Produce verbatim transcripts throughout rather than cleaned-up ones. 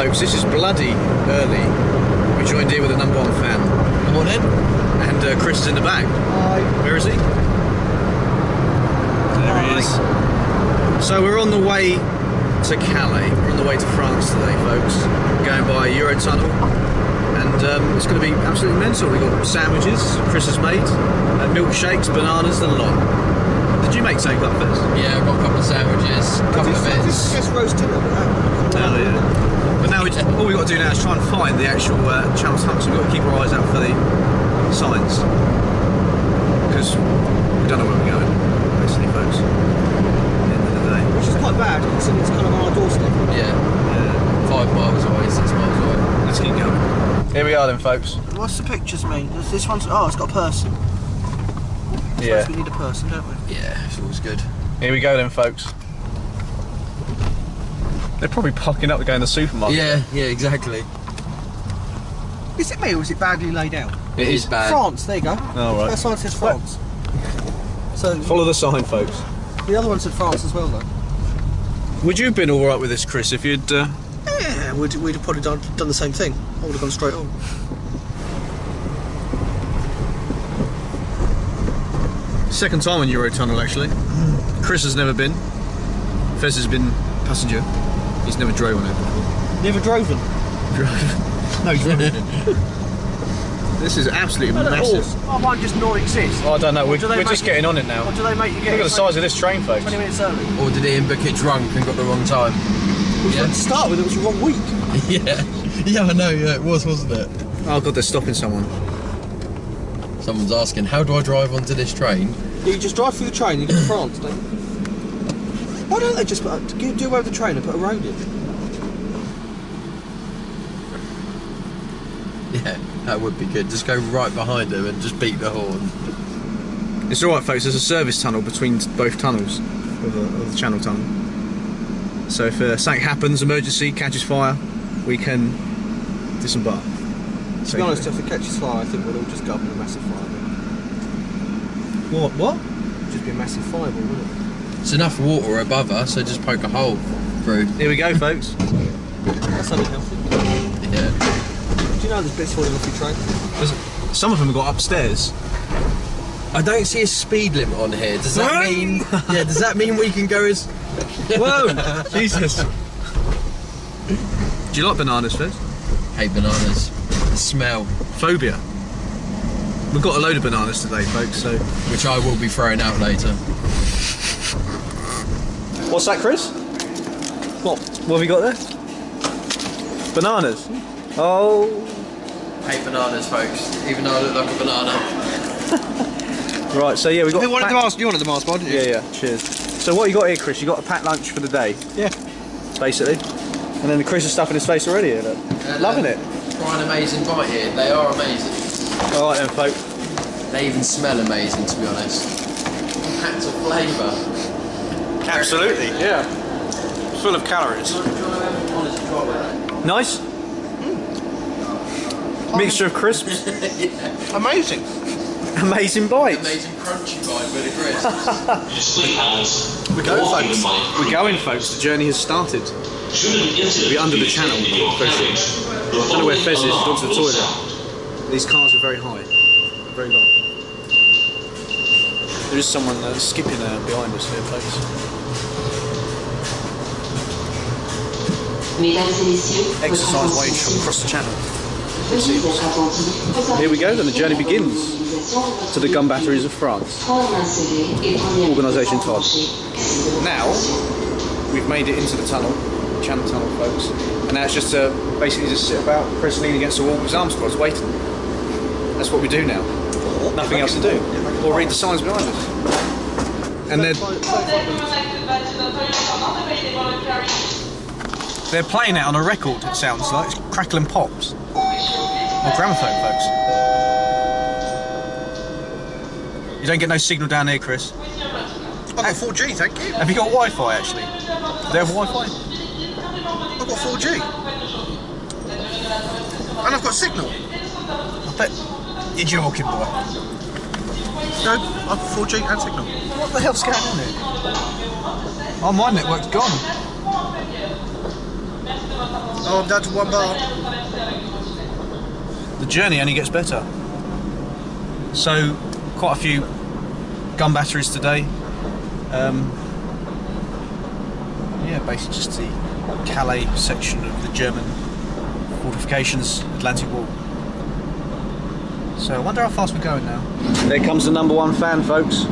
folks, this is bloody early. We joined here with a number one fan. Come on in. And uh, Chris is in the back. Hi. Where is he? There Hi. he is. So we're on the way to Calais. We're on the way to France today, folks. We're going by Eurotunnel. And um, it's going to be absolutely mental. We've got sandwiches Chris has made, uh, milkshakes, bananas, and a lot. Did you make something like this? Yeah, I've got a couple of sandwiches, a couple of bits. Just roast dinner with that. Hell yeah. But now we just, all we've got to do now is try and find the actual uh, channel tunnel, so we've got to keep our eyes out for the signs. Because we don't know where we're going, basically, folks. At the end of the day. Which is quite bad, considering it's kind of on our doorstep. Yeah. Yeah. Five miles away, six miles away. Let's keep going. Here we are then, folks. What's the pictures mean? This one's, oh, it's got a person. Yeah. We need a person, don't we? Yeah, it's always good. Here we go then, folks. They're probably parking up to go in the supermarket. Yeah, yeah, exactly. Is it me or is it badly laid out? It is bad. France, there you go. Oh, right. That sign says France. So Follow the sign, folks. the other one said France as well, though. Would you have been alright with this, Chris, if you'd... Uh... Yeah, we'd, we'd have probably done, done the same thing. I would have gone straight on. Second time on Eurotunnel, actually. Chris has never been. Fez has been passenger. He's never drove on it. Never drove them. Drove. No, driven. This is absolutely massive. I might just not exist. Oh, I don't know. We're, do they we're make just you- getting on it now. Or do they make you get Look at the size of this train, folks. twenty minutes early? Or did Ian book it drunk and got the wrong time? Yeah. To start with, it was the wrong week. Yeah. Yeah, I know, yeah, it was, wasn't it? Oh god, they're stopping someone. Someone's asking, how do I drive onto this train? Yeah, you just drive through the train and you get to France, don't you? Why don't they just put, do do away with the train and put a road in? Yeah, that would be good. Just go right behind them and just beat the horn. It's alright, folks, there's a service tunnel between both tunnels of the, of the channel tunnel. So if uh, something happens, emergency, catches fire, we can disembark. To be honest, if it catches fire, I think we'll all just go up in a massive fireball. What? What? Just be a massive fireball, wouldn't it? It's enough water above us, so just poke a hole through. Here we go, folks. That's unhealthy. Yeah. Do you know there's bits falling off your train? There's, some of them have got upstairs. I don't see a speed limit on here. Does that mean? Yeah. Does that mean we can go as? Whoa! Jesus. Do you like bananas, Fez? Hate bananas. The smell, Phobia. We've got a load of bananas today, folks, so... which I will be throwing out later. What's that, Chris? What? What have you got there? Bananas. Oh. Hate bananas, folks. Even though I look like a banana. Right, so yeah, we got... You wanted pack- the mask, you wanted the mask, didn't you? Yeah, yeah, cheers. So what you got here, Chris? You got a packed lunch for the day, Yeah. basically. And then Chris is stuffing his face already here, look. Uh, Loving it. Try an amazing bite here. They are amazing. Alright then, folk. They even smell amazing, to be honest. Packed of flavour. Absolutely, yeah. Full of calories. Nice. Mm. Mixture of crisps. Yeah. Amazing. Amazing bites. Amazing crunchy bite with a crisp. We're going, folks. We're going, folks. The journey has started. We're under the channel. I don't know where Fez is. He's gone to the toilet. These cars are very high, very long. There is someone uh, skipping uh, behind us here, folks. Exercise wage from across the channel. Here we go, then the journey begins to the gun batteries of France. Organisation Todd. Now, we've made it into the tunnel, channel tunnel, folks, and now it's just to basically just sit about, press lean against the wall with his arms crossed, waiting. That's what we do now. Nothing else to do. Or read the signs behind us. And they're, they're playing it on a record, it sounds like. It's crackling pops. Or gramophone, folks. You don't get no signal down here, Chris. I've got four G, thank you. Have you got Wi-Fi, actually? Do they have Wi-Fi? I've got four G. And I've got signal. I bet... You're joking, boy. No, I've got four G and signal. What the hell's going on here? Oh, my network's gone. Oh, I'm down to one bar. The journey only gets better. So, quite a few gun batteries today. Um, yeah, basically just the Calais section of the German fortifications, Atlantic Wall. So I wonder how fast we're going now. There comes the number one fan, folks.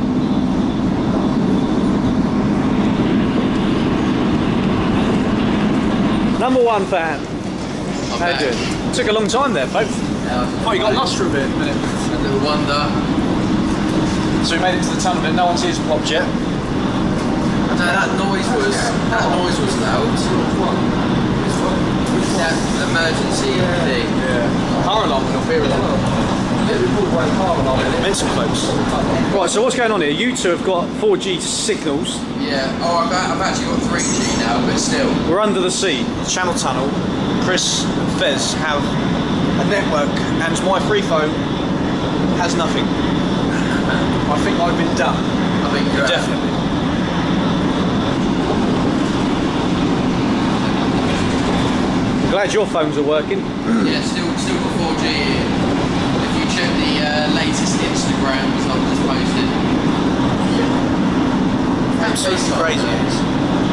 Number one fan. How you doing? Took a long time there, folks. Yeah, Oh, you got lost for a bit. A minute. A little wonder. So we made it to the tunnel bit. No one's ears popped yet. No, that noise was that noise was loud. That emergency thing. Yeah. Car alarm went off here. Mental, folks. Right, so what's going on here? You two have got four G signals. Yeah. Oh, I've, I've actually got three G now, but still. We're under the sea, Channel Tunnel. Chris and Fez have a network, and my free phone has nothing. I think I've been done. I think you're Definitely. Glad your phones are working. Yeah, still, still got four G here. If you check the uh, latest Instagrams I've just posted. Absolutely crazy. It is.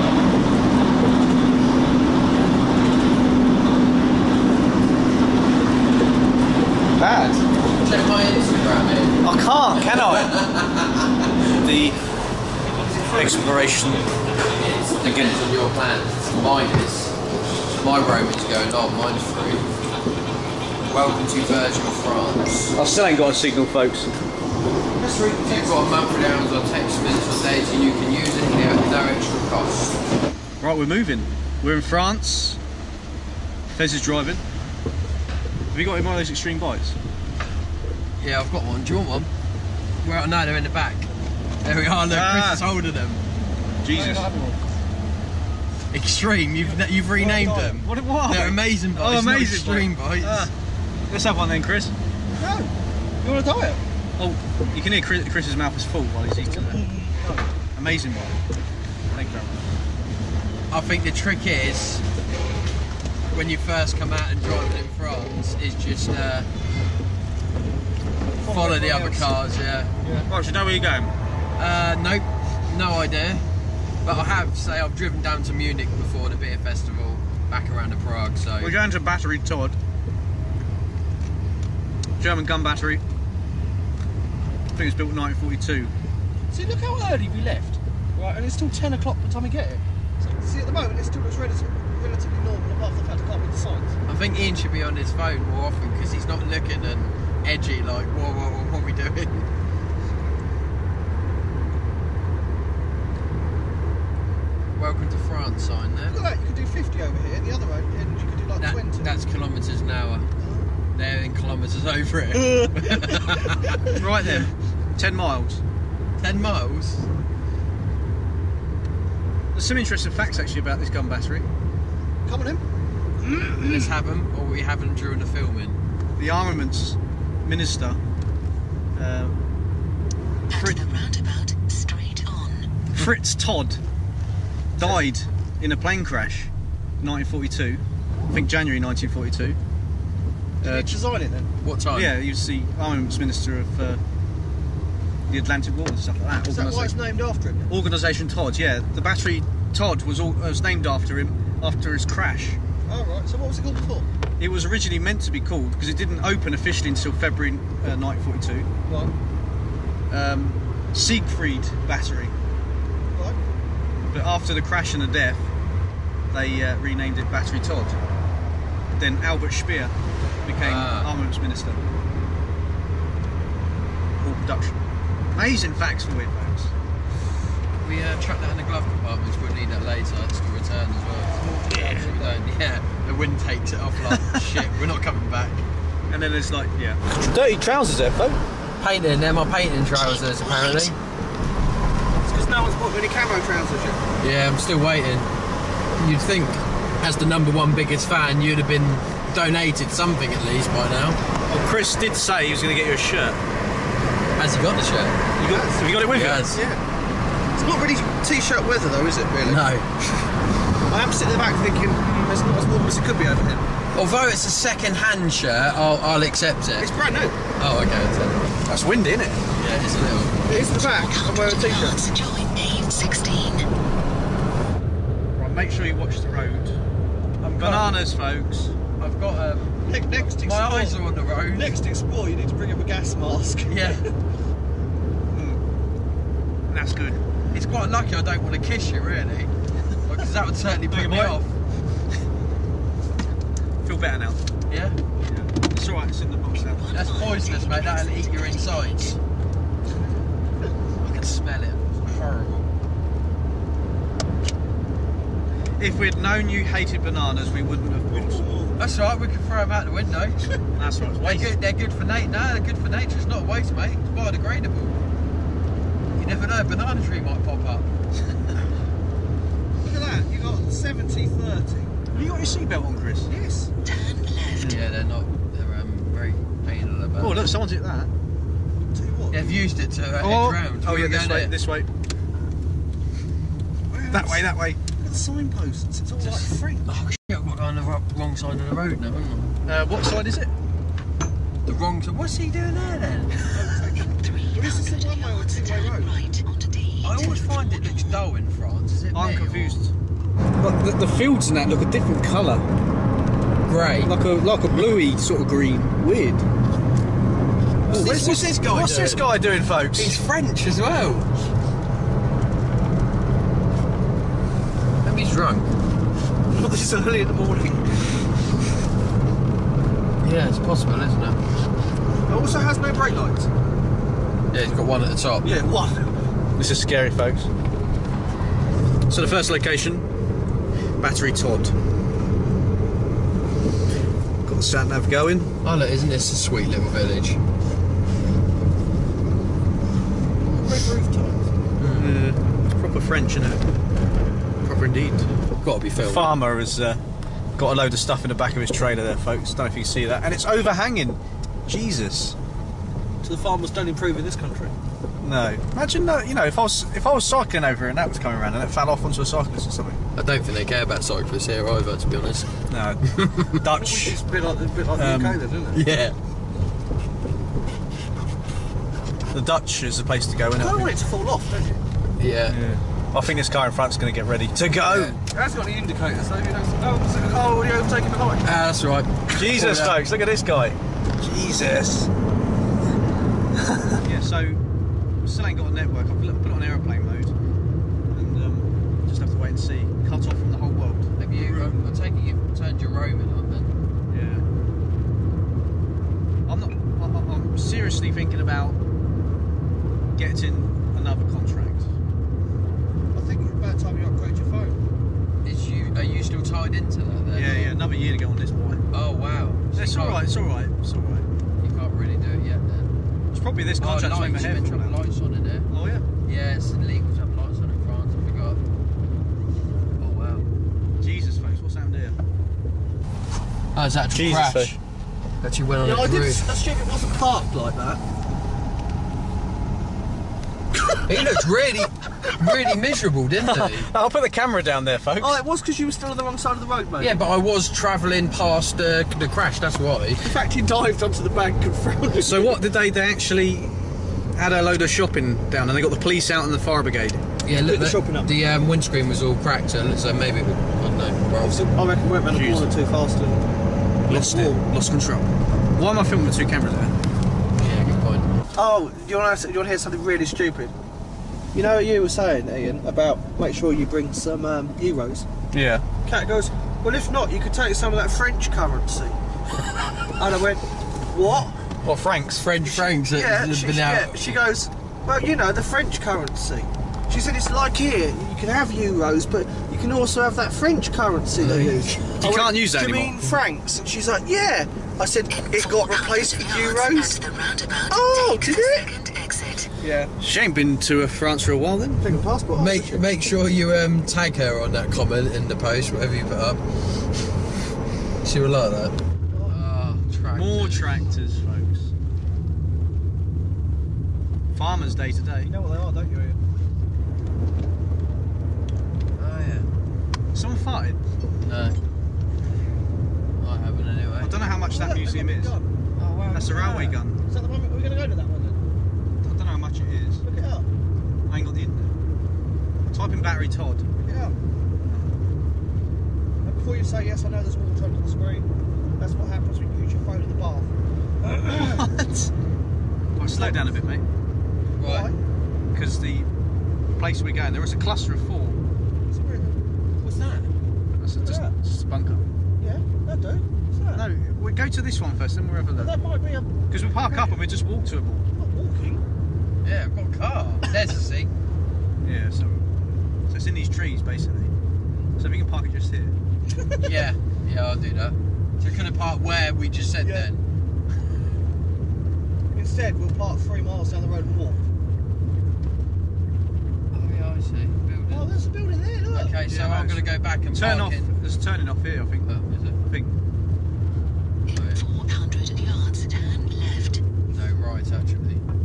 Bad. Check my Instagram, man. I can't, can I? The exploration Again, on your plans. Mine is. My roaming's going on, mine's free. Welcome to Virgin France. I still ain't got a signal, folks. If you've got a monthly hours or text minutes or data, you can use it at no extra cost. Right, we're moving. We're in France. Fez is driving. Have you got one of those extreme bikes? Yeah, I've got one. Do you want one? Well, no, they're in the back. There we are. Look, Ah. Chris is holding them. Jesus. Extreme. You've you've renamed them. What? What? They're amazing bikes. Oh, not amazing extreme bike. bikes. Ah. Let's have one then, Chris. No. You want to do it? Oh, you can hear Chris, Chris's mouth is full while he's eating it. Amazing bike. Thank you very much. I think the trick is when you first come out and drive it in France is just uh, follow the other cars. Yeah. Right, so you know where you're going? Uh, nope, no idea. But I have, say, I've driven down to Munich before the beer festival, back around to Prague. So We're going to Battery Todd. German gun battery. I think it was built in nineteen forty-two. See, look how early we left. Right, and it's still ten o'clock by the time we get here. So, see, at the moment, it still looks relatively, relatively normal, apart from the fact I can't read the signs. I think Ian should be on his phone more often because he's not looking and edgy like, whoa, whoa, whoa, what are we doing? Welcome to France sign there. Look at that, you could do fifty over here, the other end you could do like That, twenty. that's kilometres an hour. They're in kilometres over it. Right then, ten miles. Ten miles? There's some interesting facts actually about this gun battery. Come on in. Let's have them, or we have them during the filming. The armaments minister, uh, At the roundabout, straight on. Fritz Todd, died in a plane crash in nineteen forty-two. I think January nineteen forty-two. Did Uh, you design it then? What time? yeah, he was the armaments minister of uh, the Atlantic War and stuff like that. Is that why it's named after him? Organisation Todd, yeah. The battery Todd was, all, was named after him after his crash. Oh, right. So what was it called before? It was originally meant to be called, because it didn't open officially until February uh, nineteen forty-two, Right. um, Siegfried Battery. Right. But after the crash and the death, they uh, renamed it Battery Todd. Then Albert Speer became Ah. armaments minister. All production. Amazing facts for weird facts. We uh, chucked that in the glove compartment, we'll need that later to return as well. Yeah. So we don't, yeah, the wind takes it off like, shit, we're not coming back. And then there's like, yeah. Dirty trousers there, folk. Painting, they're my painting trousers apparently. It's because no one's bought any camo trousers yet. Yeah, I'm still waiting. You'd think, as the number one biggest fan, you'd have been donated something at least by now. Well, Chris did say he was going to get you a shirt. Has he got the shirt? You got, have you got it with you? Yes. Yeah. It's not really t-shirt weather though, is it, really? No. I am sit at the back thinking there's not as warm as it could be over here. Although it's a second-hand shirt, I'll, I'll accept it. It's brand new. Oh, okay. Then. That's windy, isn't it? Yeah, it's a little. It is the back. I'm wearing a t-shirt. Join A sixteen. Right, make sure you watch the road. Bananas, folks. I've got um. Ne next My explore, eyes are on the road. Next explore, you need to bring up a gas mask. Yeah. mm. That's good. It's quite lucky I don't want to kiss you, really, because that would certainly put Big me boy. off. Feel better now. Yeah. Yeah. It's alright. It's in the box now. That's poisonous, mate. That'll eat your insides. I can smell it. It's horrible. If we'd known you hated bananas, we wouldn't have bought them. That's right. We can throw them out the window. That's right. They're good. They're good for nature. No, they're good for nature. It's not a waste, mate. It's biodegradable. You never know. A banana tree might pop up. Look at that. You got seventy thirty. Have you got your seatbelt on, Chris? Yes. Turn left. Yeah, they're not. They're um, very anal about. Oh, look, someone's hit that. Tell you what. They've used it to uh, Oh, edge round. oh We yeah, were this going way, there. this way. That way, that way. Look at the signposts. It's all like free. Oh shit! I've got to go on the ro- wrong side of the road now, haven't Uh, what side is it? I? The wrong side. What's he doing there then? In three Well, this is the hundred one-way or yards, two-way turn road. right onto D. I always find it looks dull in France. Is it I'm me, or- confused. But the, the fields and that look a different colour. Grey. Like a like a bluey sort of green. Weird. Oh, what's this- what's this guy What's this doing? guy doing, folks? He's French as well. Maybe he's drunk. Not this early in the morning. Yeah, it's possible, isn't it? It also has no brake lights. Yeah, he's got one at the top. Yeah, one. This is scary, folks. So the first location, Battery Todd. Got the sat nav going. Oh look, isn't this a sweet little village? Red rooftops. Uh, proper French, isn't it? Proper indeed. Got to be The filmed. farmer has uh, got a load of stuff in the back of his trailer there, folks. Don't know if you can see that. And it's overhanging. Jesus. So the farmers don't improve in this country. No. Imagine that, you know, if I was if I was cycling over here and that was coming around and it fell off onto a cyclist or something. I don't think they care about cyclists here either, to be honest. No. Dutch. It's a bit like, a bit like Um, the U K then, isn't it? Yeah. The Dutch is the place to go, You isn't don't it? want it to fall off, don't you? Yeah. Yeah. I think this car in front's going to get ready to go. Yeah. It has got the indicators, so you know. Oh, is it a car already overtaking the line? Ah, that's right. Jesus, Oh, yeah. folks, look at this guy. Jesus. Yeah, so still ain't got a network. I've put it on aeroplane mode, and um, just have to wait and see. Cut off from the whole world. Have you? Um, I'm taking you've turned your roaming on then. Yeah. I'm not. I, I- I'm seriously thinking about getting another contract. I think it's about time you upgrade your phone. Is you? Are you still tied into that then? Yeah, yeah. Another year to go on this boy. Oh wow. So It's you all can't- right. It's all right. It's all right. You can't really do it yet then. It's probably this Oh, contract's lights. over You here. meant to have lights on in there. Oh yeah. Yeah, it's illegal to have lights on in France. I forgot. Oh wow. Jesus, folks, what's happened here? Oh, it's actual Jesus, crash. folks. Actually went on Yeah, I its did roof. assume it wasn't parked like that. He looked really, really miserable, didn't he? I'll put the camera down there, folks. Oh, it was because you were still on the wrong side of the road, mate. Yeah, but I was travelling past uh, the crash. That's why. In fact, he dived onto the bank and frowned. So what did they? They actually had a load of shopping down, and they got the police out and the fire brigade. Yeah, look, the the, shopping up. the um, windscreen was all cracked, so, so maybe it would, I don't know. Well, I reckon we went round the Jeez. corner too fast and Lost it. Lost control. Why am I filming with two cameras there? yeah, good point. Oh, do you want to you want to hear something really stupid? You know what you were saying, Ian, about make sure you bring some um, euros. Yeah. Kat goes, well, if not, you could take some of that French currency. And I went, what? What, francs? French francs that Yeah, have she, been she- out. yeah. She goes, well, you know, the French currency. She said it's like here. You can have euros, but you can also have that French currency they use. You I can't use that Do you anymore. mean francs? And she's like, yeah. I said, it got replaced with euros. At the roundabout, Oh, take did the it? second exit. Yeah. She ain't been to uh, France for a while then. Take a passport. Make make sure you um, tag her on that comment in the post, whatever you put up. She will like that. Oh, tractors. More tractors, folks. Farmers day to day. You know what they are, don't you, Ian? Oh yeah. Someone farted? No. I haven't anyway. I don't know how much Oh, that look, museum they've is. got the gun. Oh wow. That's a look at railway that. gun. Is that the one? Are we going to go to that one then? I don't know how much it is. Look it up. I ain't got the internet. Type in battery Todd. Look it up. And before you say yes, I know there's water under the screen. That's what happens when you use your phone in the bath. What? Right, slow down a bit, mate. Right. Because the place we're going, there is a cluster of four. So where is it? What's that? That's a, just, Yeah. just a bunker. Yeah, that do. What's that? No, we go to this one first, then we'll have a Well, look. that might be a. Because we park up and we just walk to a ball. Not walking. Yeah, I've got a car. There's a seat. Yeah, so so it's in these trees basically. So if we can park it just here. Yeah, yeah, I'll do that. So we could have parked where we just said Yeah. then. Instead, we'll park three miles down the road and walk. Oh yeah, I see. Building. Oh, there's a building there. Look. Okay, so Yeah, no, I'm going to go back and Turn park off. in. There's a turning off here, I think. Oh, is it? I think. In four hundred yards, turn left. No, right actually.